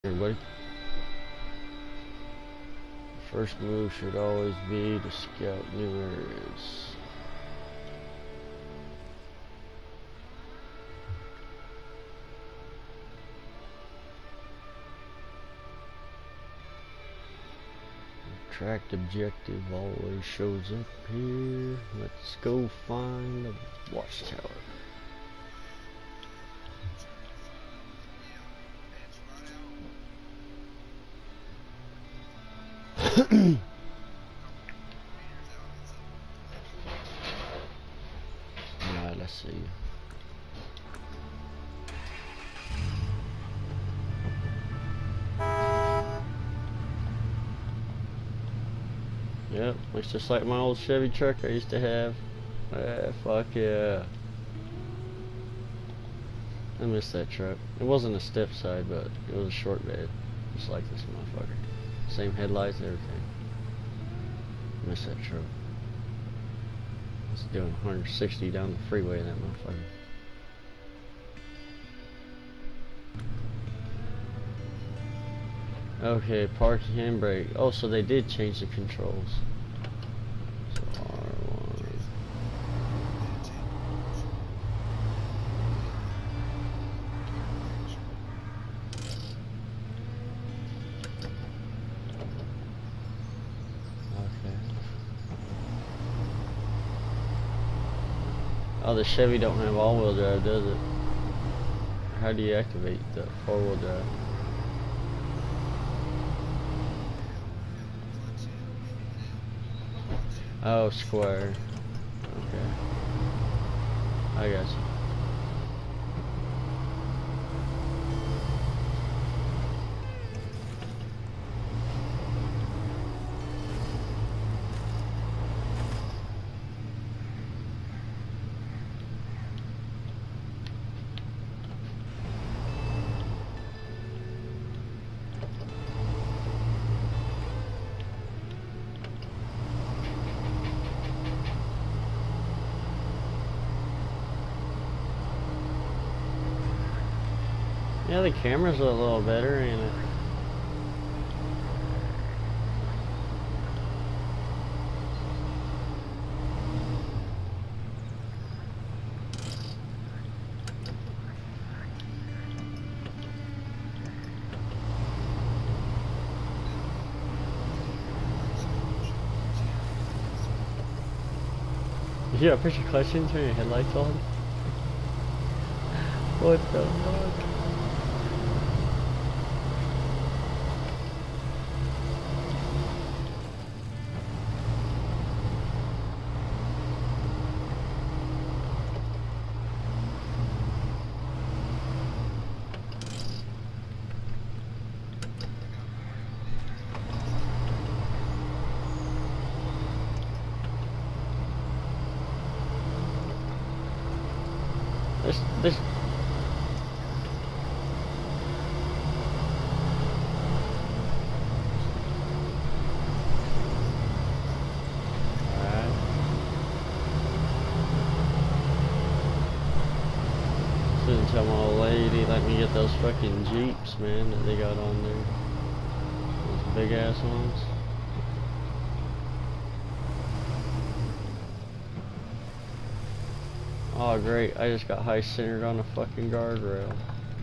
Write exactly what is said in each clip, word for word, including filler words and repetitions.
Everybody, first move should always be to scout new areas. Tracked objective always shows up here. Let's go find the watchtower. Alright, let's see. Yep, looks just like my old Chevy truck I used to have. Yeah, fuck yeah. I miss that truck. It wasn't a step side, but it was a short bed. Just like this motherfucker. Same headlights and everything. Miss that truck. It's doing one hundred sixty down the freeway in that motherfucker. Okay, parking handbrake. Oh, so they did change the controls. So R one. Okay. Oh, the Chevy don't have all-wheel drive, does it? How do you activate the four-wheel drive? Oh, square. Okay. I got you. Yeah, the camera's a little better, ain't it? Yeah, push your clutch in, turn your headlights on. What the fuck? This, this. Alright. Shouldn't tell my old lady, let me get those fucking Jeeps, man, that they got on there. Those big ass ones. Oh great, I just got high centered on a fucking guardrail.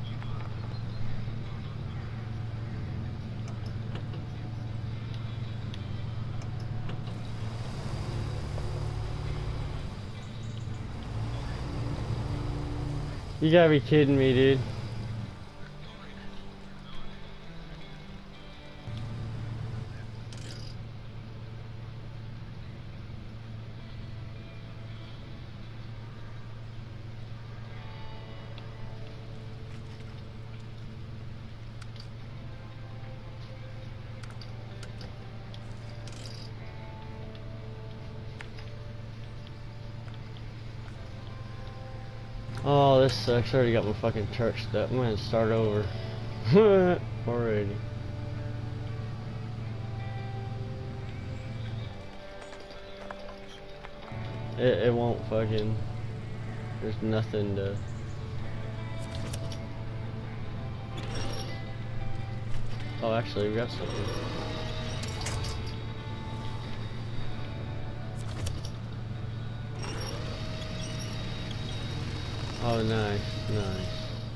You gotta be kidding me, dude. Oh, this sucks. I already got my fucking church stuff. I'm gonna start over. Already. It, it won't fucking... There's nothing to... Oh, actually, we got something. Oh, nice, nice.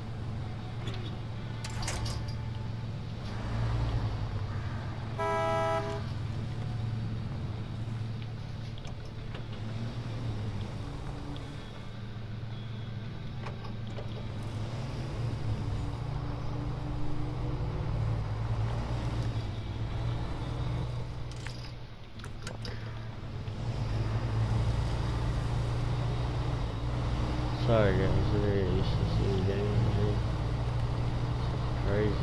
Sorry guys, I'm very used to seeing the game, man. It's crazy.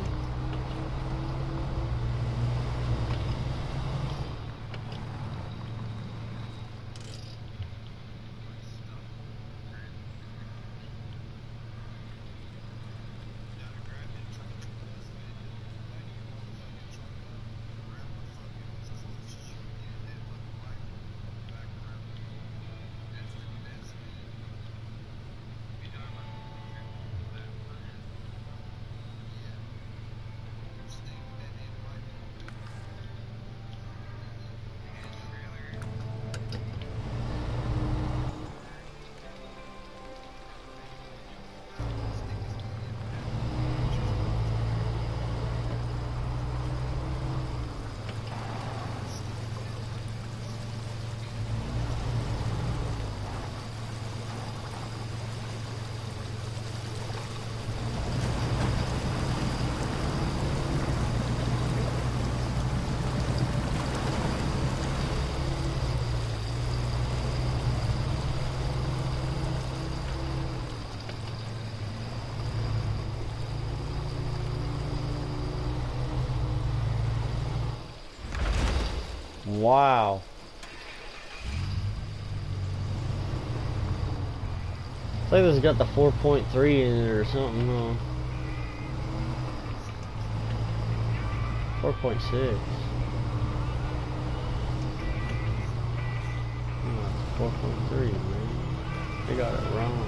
Wow. I think this has got the four point three in it or something, huh? four point six. Oh, it's four point three, man. They got it wrong.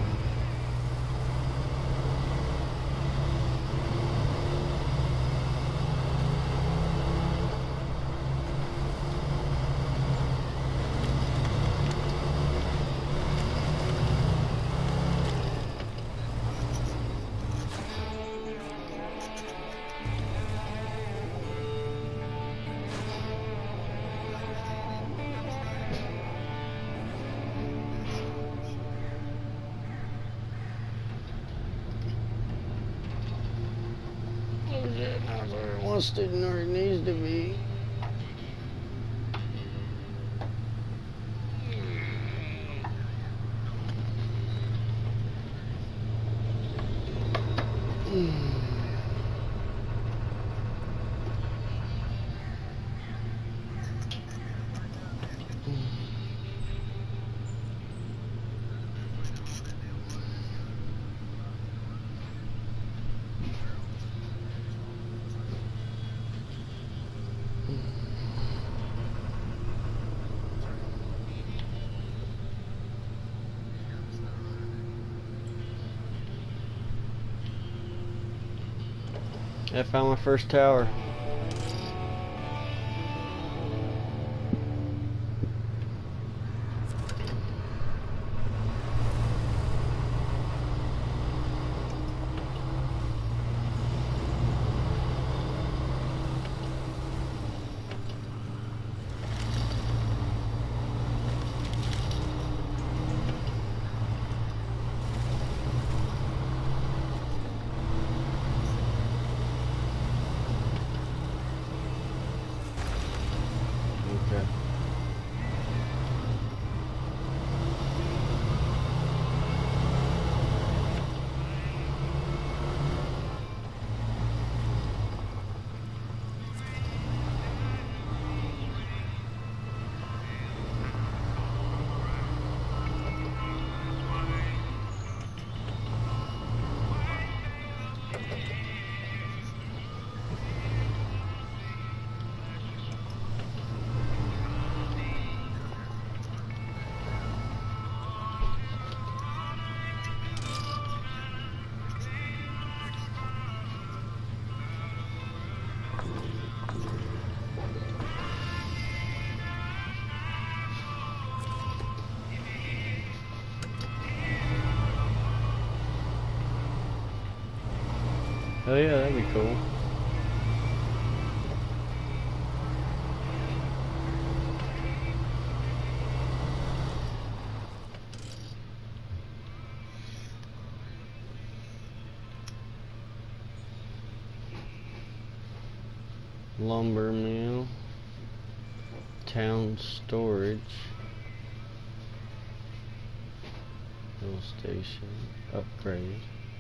Not where it wants to, nor it needs to be. I found my first tower. Oh yeah, that'd be cool. Lumber mill, town storage, fuel station, upgrade.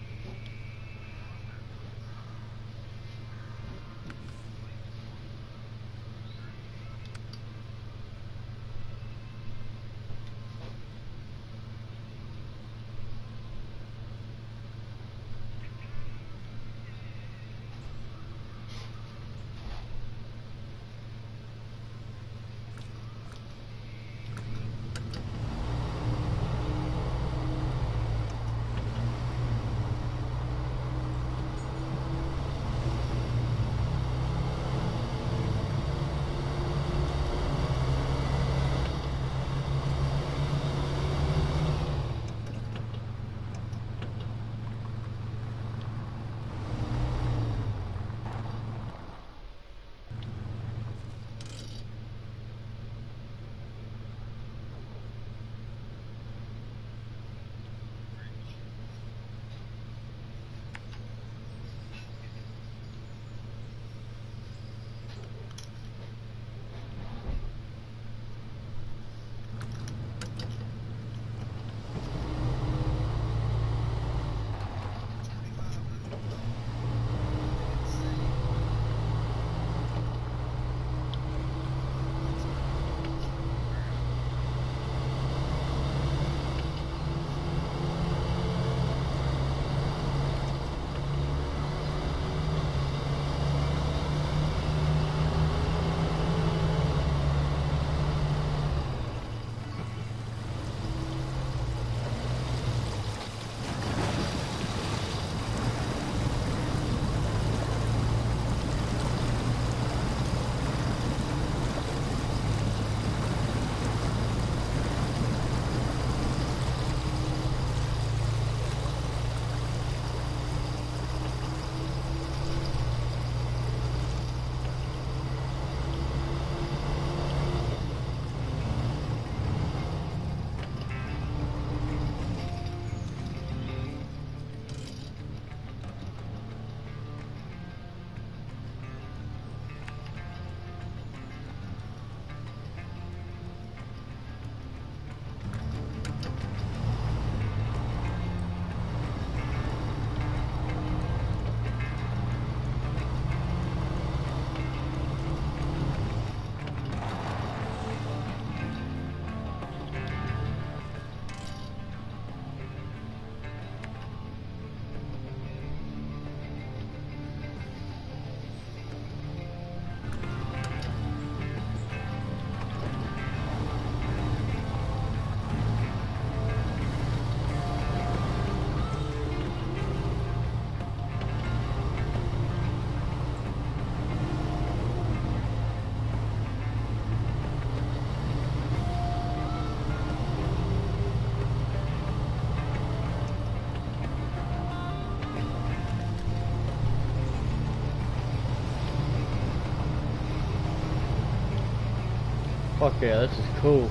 Fuck yeah, this is cool.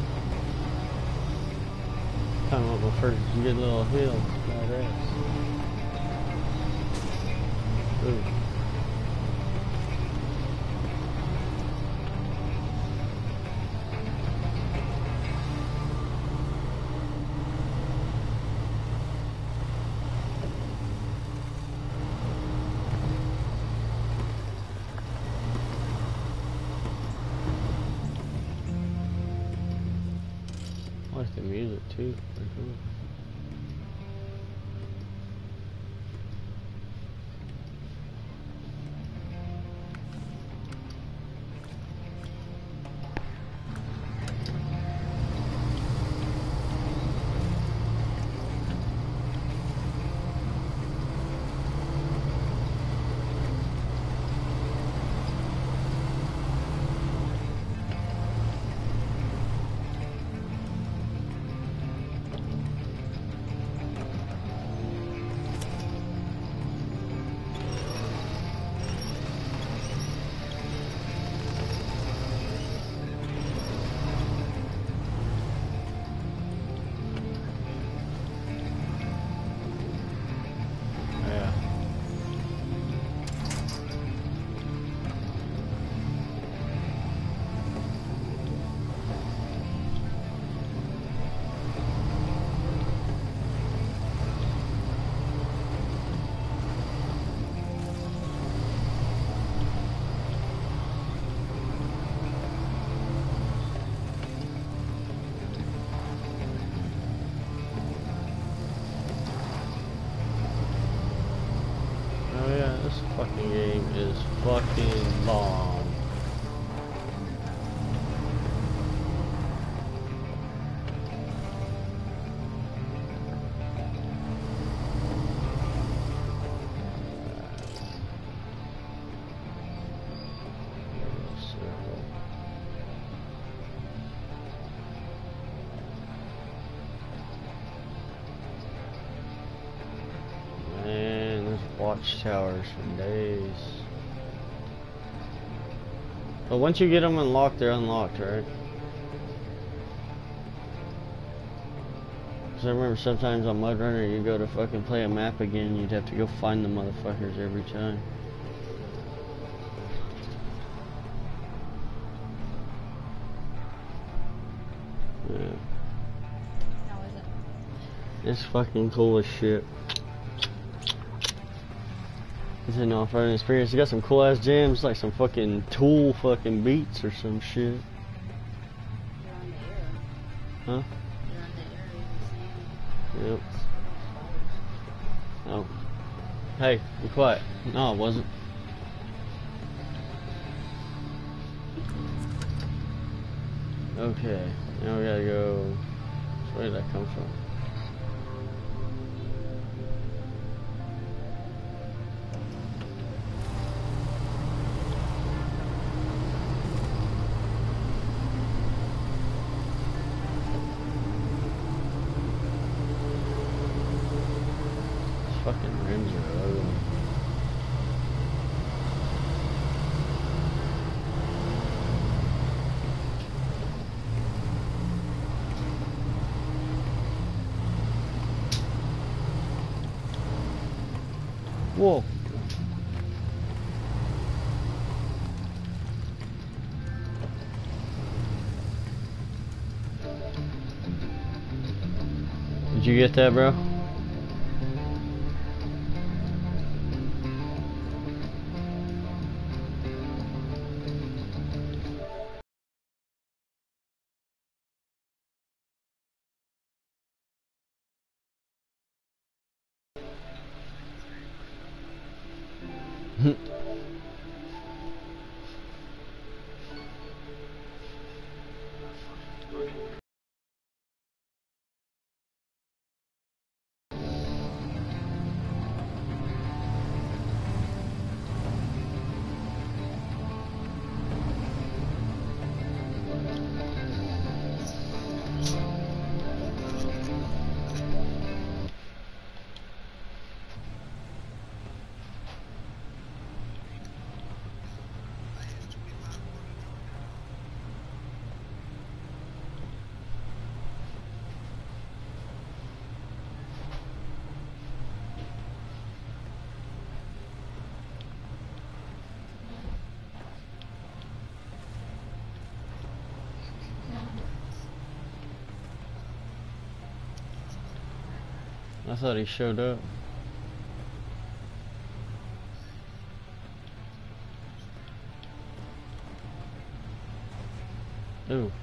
Kind of want my first good little hill. Badass. Ooh. I like the music too. Pretty cool. fucking bomb. Watchtowers for days. But once you get them unlocked, they're unlocked, right? Because I remember sometimes on Mud Runner, you go to fucking play a map again, you'd have to go find the motherfuckers every time. Yeah. How is it? It's fucking cool as shit. It's an off-roading experience. You got some cool ass jams, like some fucking Tool fucking beats or some shit. You're on the air. Huh? You're on the air. Yep. Oh. Hey, be quiet. No, it wasn't. Okay. Now we gotta go. Where did that come from? Fucking rims are ugly. Whoa. Did you get that, bro? I thought he showed up. Ooh.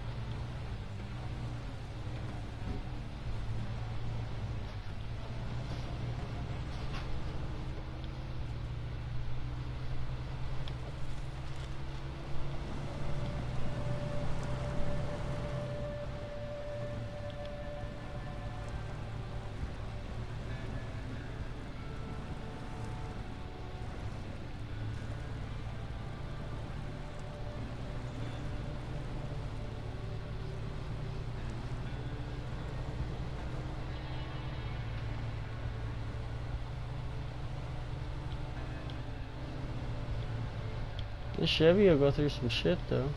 This Chevy will go through some shit though.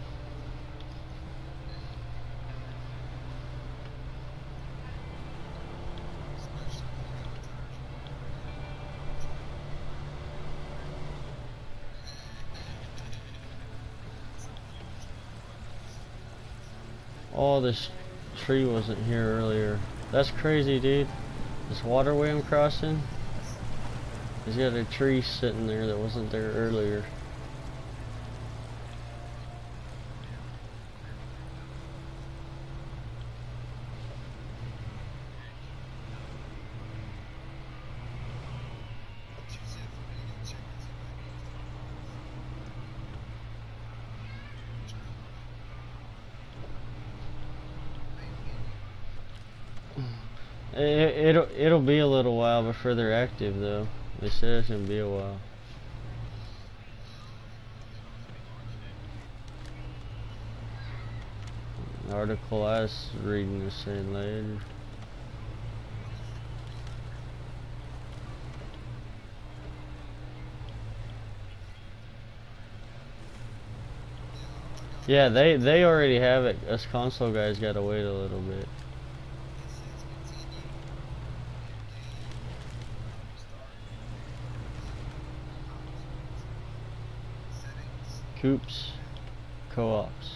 Oh, this tree wasn't here earlier. That's crazy, dude. This waterway I'm crossing, there's got a tree sitting there that wasn't there earlier. It, it'll it'll be a little while before they're active though. They said it's gonna be a while. The article I was reading is saying later. Yeah, they they already have it. Us console guys gotta wait a little bit. Coops, co-ops.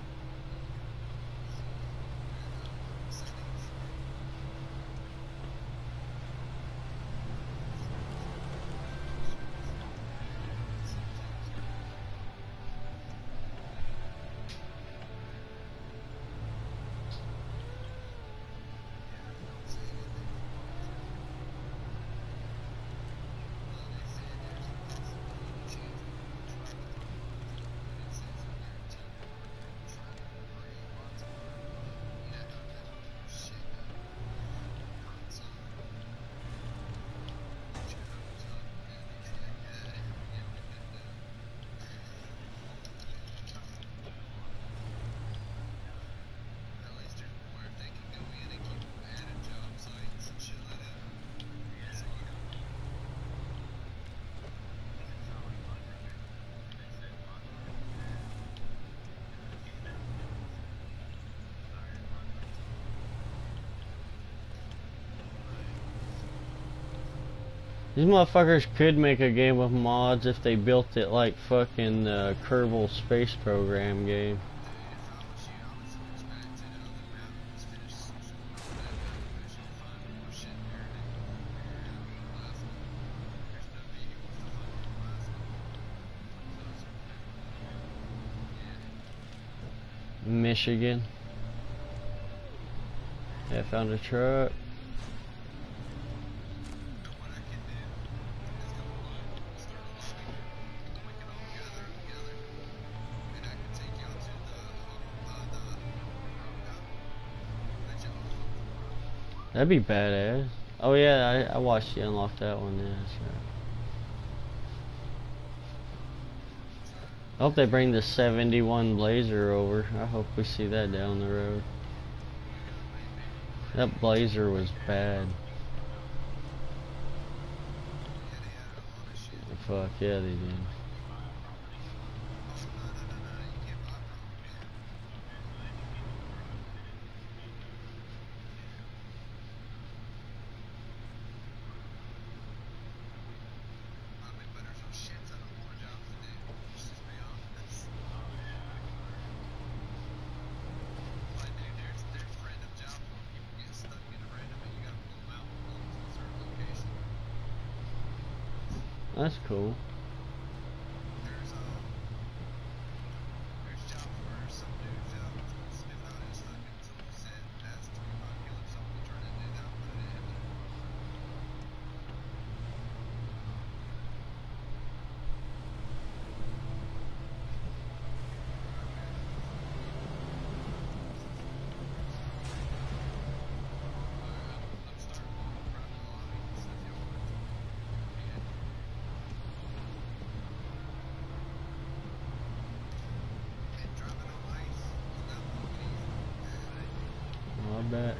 These motherfuckers could make a game with mods if they built it like fucking uh, Kerbal Space Program game. Michigan. Yeah, found a truck. That'd be badass. Oh yeah, I, I watched you unlock that one. Yeah, that's right. I hope they bring the seventy-one Blazer over. I hope we see that down the road. That Blazer was bad. Fuck yeah, they did. That's cool. I bet.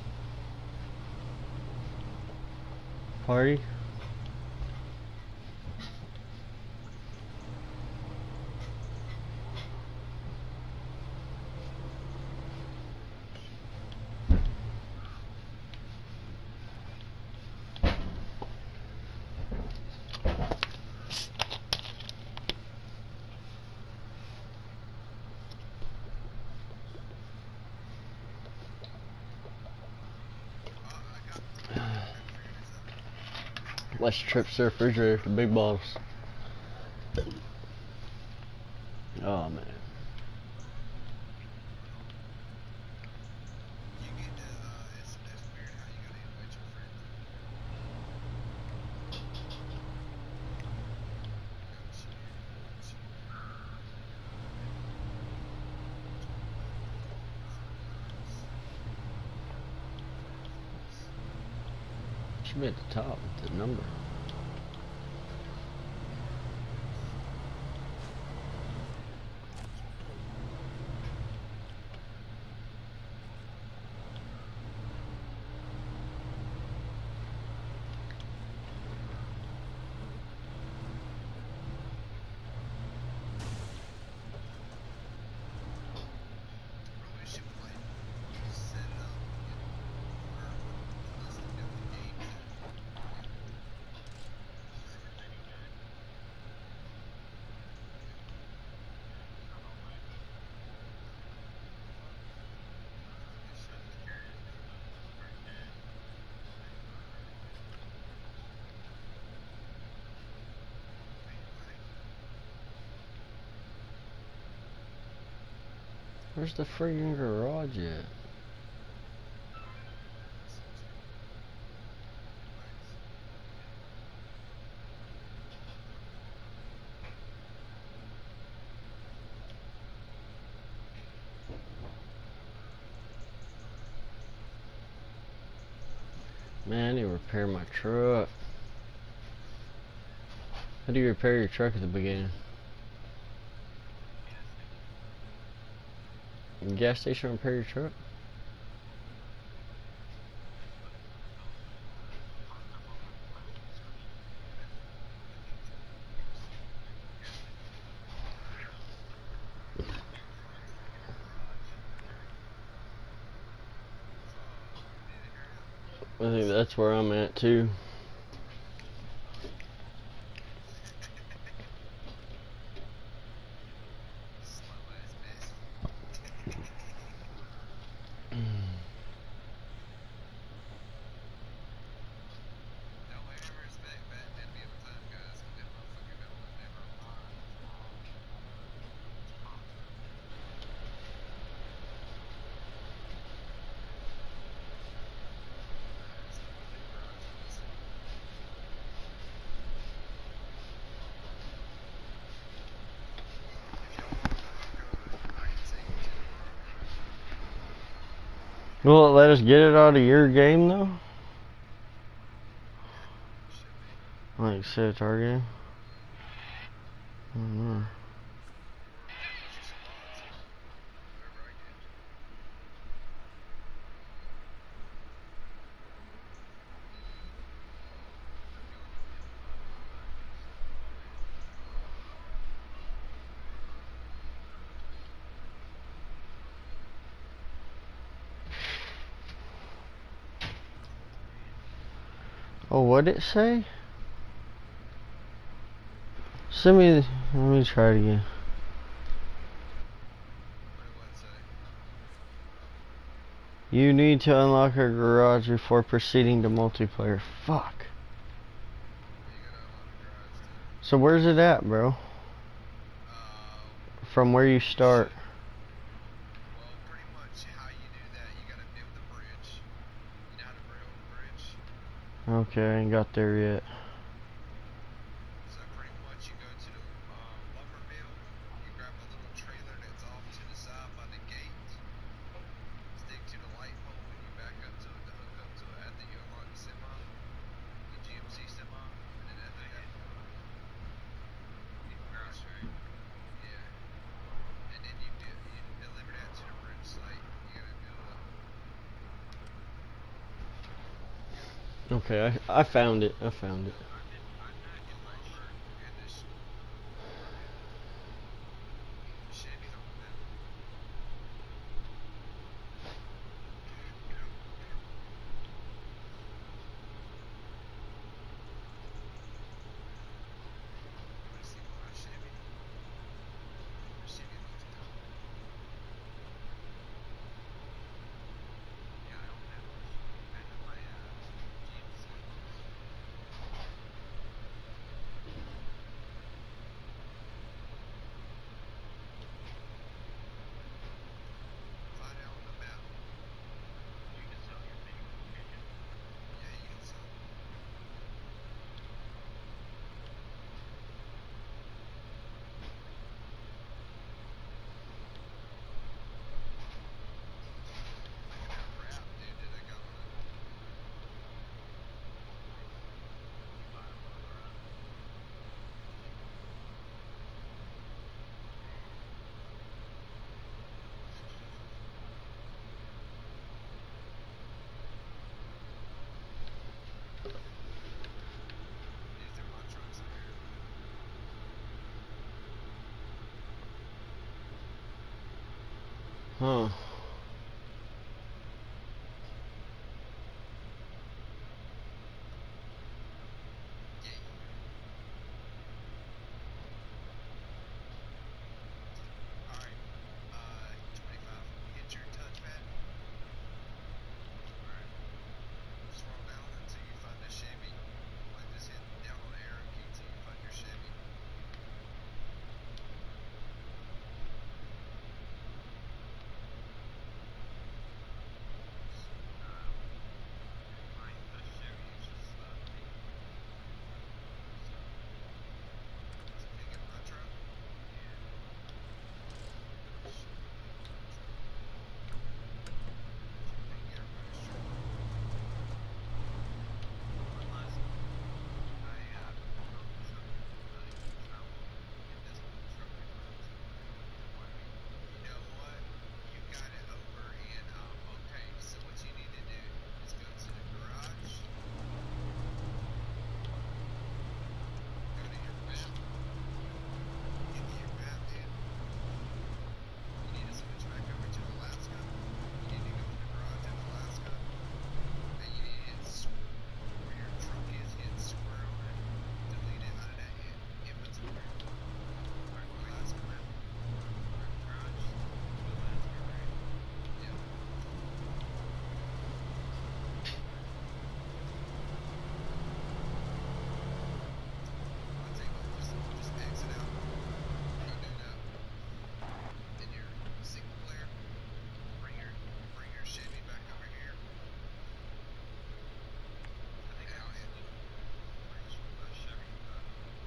Party? Less trips to the refrigerator, the big bottles. Oh man. Should be at the top with the number. Where's the friggin' garage at? Man, I need to repair my truck. How do you repair your truck at the beginning? Gas station repair your truck? I think that's where I'm at too. Will it let us get it out of your game though? Like say it's our game? I don't know. Oh, what'd it say? Send me, let me try it again. You need to unlock a garage before proceeding to multiplayer. Fuck. So where's it at, bro? From where you start. Okay, I ain't got there yet. So pretty much you go to the um, lumber mill, you grab a little trailer that's off to the side by the gate, stick to the light pole, and you back up to it to hook up to it after you unlock the semi, the G M C semi, and then after that, you cross right, yeah, and then you do, you deliver that to the bridge site. You gotta build up. Okay, I, I found it. I found it. Huh. Yeah. Alright. Uh, twenty-five. Hit your touchpad. Alright. Scroll down until you find a Chevy. Like just hit down on the arrow key till you find your Chevy. You know what? You got it over in, um, okay, so what you need to do is go to the garage, go to your map, into your map, dude. You need to switch back over to Alaska. You need to go in the garage in Alaska, and you need to hit s- where your truck is, hit square on it, delete it out of that in- inventory. Alright, Alaska map. Garage, Alaska, right? Yep. I'll take it. Just, just exit out. Go do that. In your single player, bring your bring your Chevy back over here. I think now it. Uh, Chevy. Uh,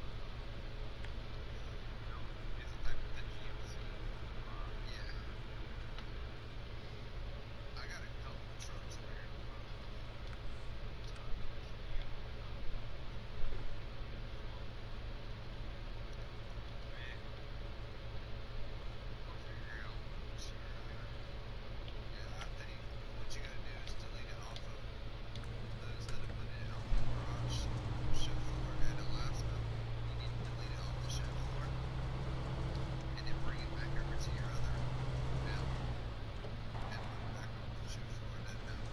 no, is it type of the G M C? Uh, yeah. I got a couple trucks where. I'll figure out. Yeah, I think what you gotta do is delete it off of the, instead of putting it on the garage show floor at Alaska, you need to delete it off the show floor and then bring it back over to your other map and put it back on the show floor of that map.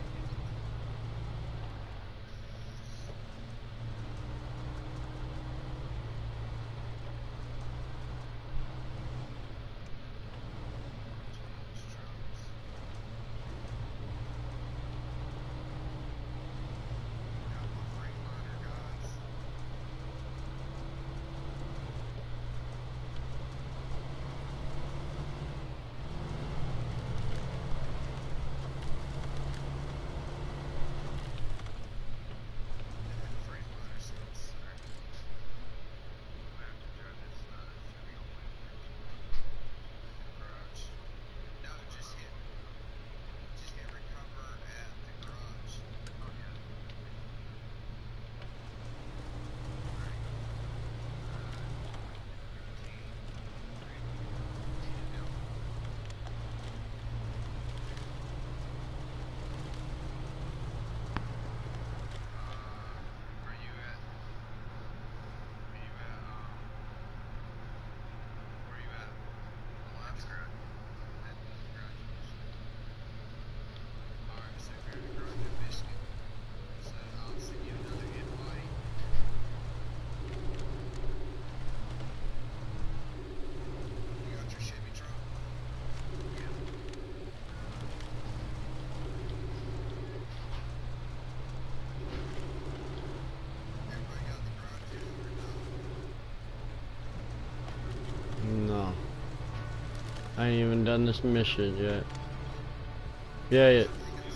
Change trucks. Got my Freightliner, guys. Never had a Freightliner since, sir. I have to drive this uh, Chevy all the way over to the garage. No, just hit, just hit recover at the garage. Oh yeah. Alright. Uh, fifteen. Uh, are you at? Are you at? Um, where are you at? Alaska. At the garage in Michigan. All right, so if you're in the garage in Michigan, so I'll send you another invite. You got your Chevy truck? Yeah. Everybody got the garage yet or no? No. I ain't even done this mission yet. Yeah, it,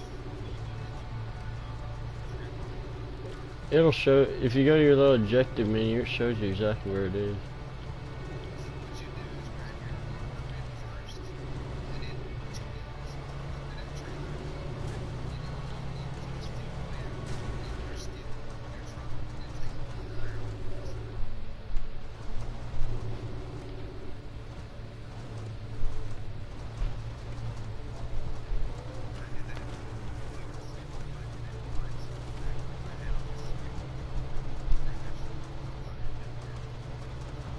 it'll show, if you go to your little objective menu, it shows you exactly where it is. So what you do is grab your lumber bin first, and then what you do is go to that trailer, you know, load those people in, load their skid load in your truck, and then take them to the ground. I did that in the lights, my head on the street. I think that's what I did there.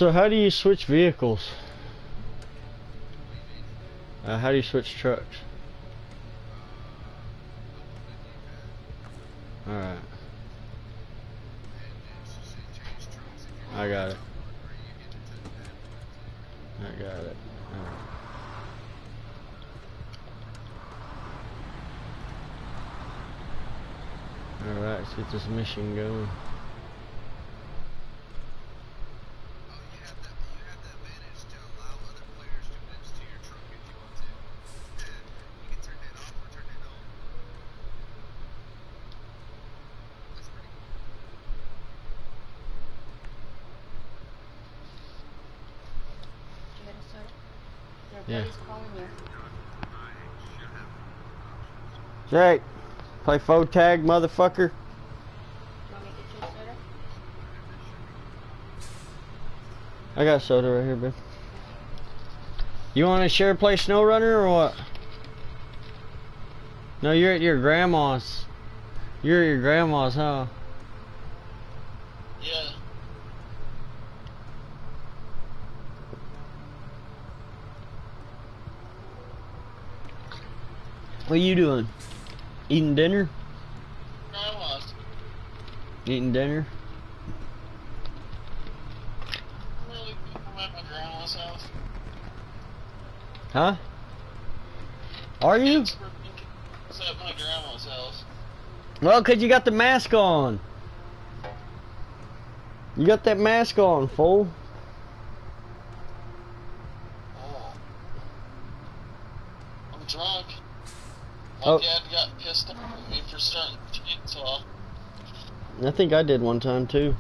So how do you switch vehicles? Uh, how do you switch trucks? Alright. I got it. I got it. Alright, Alright, let's get this mission going. Did you get a soda? Your Yeah. buddy's calling you. Jake, play phone tag, motherfucker. You want me to get you a soda? I got soda right here, babe. You want to share play Snow Runner or what? No, you're at your grandma's. You're at your grandma's, huh? Yeah. What are you doing? Eating dinner? Grandma's. Eating dinner? I'm really I'm at my grandma's house. Huh? Are you? It's at my grandma's house. Well, 'cause you got the mask on. You got that mask on, fool. Oh. I'm drunk. My Oh. dad got pissed off at me for starting the chainsaw. I think I did one time too.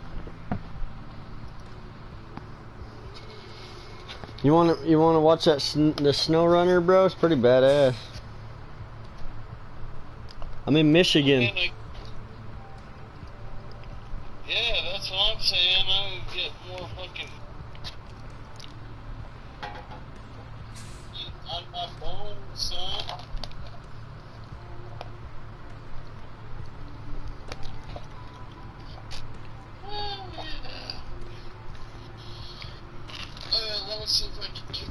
You wanna you wanna watch that sn the Snow Runner, bro? It's pretty badass. I'm in Michigan. And I- yeah, that's what I'm saying. I would get more fucking on my phone, son. Oh, yeah. Alright, let me see if I can get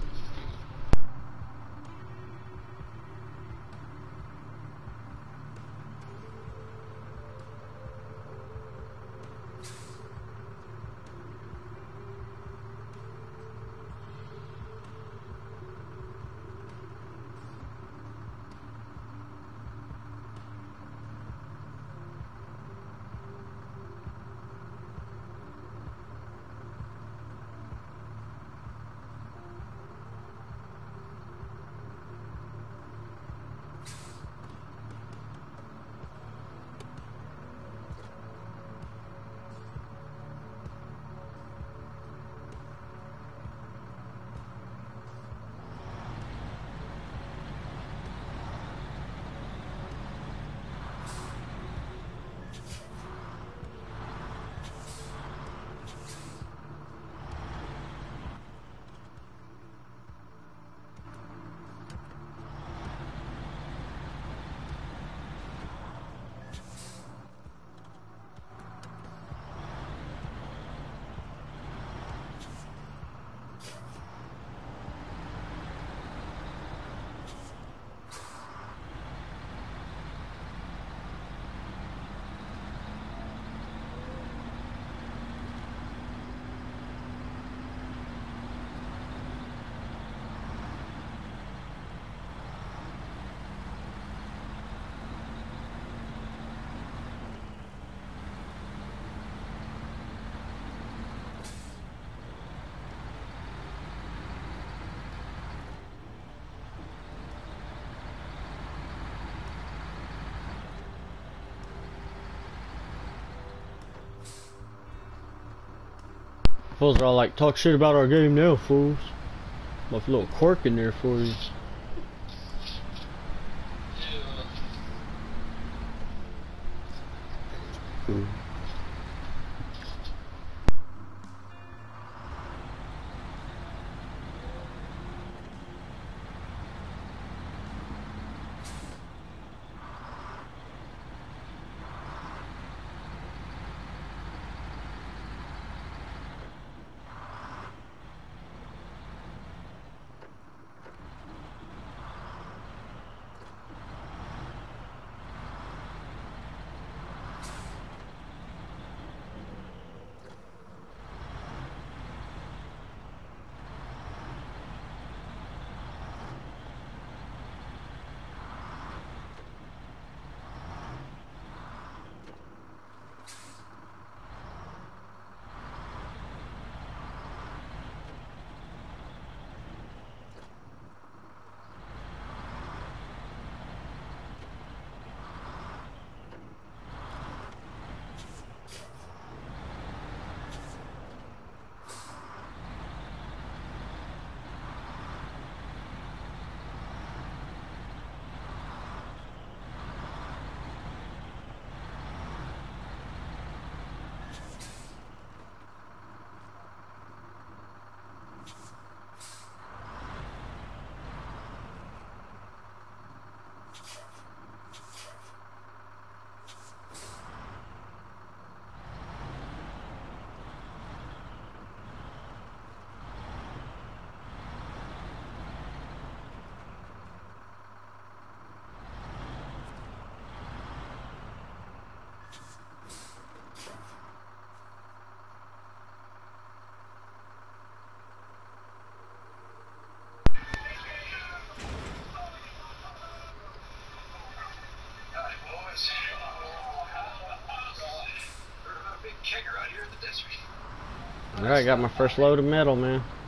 Fools are all like, talk shit about our game now, fools. Left a little cork in there for you. Yeah. Ooh. Alright, got my first load of metal, man.